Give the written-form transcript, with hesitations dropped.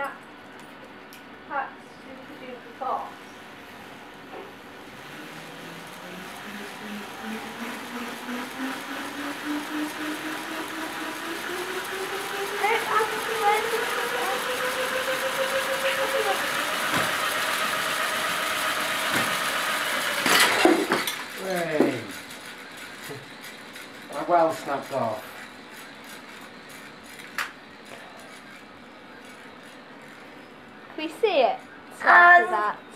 that that's super duper fast. Hey. My well snapped off. Can we see it? After that.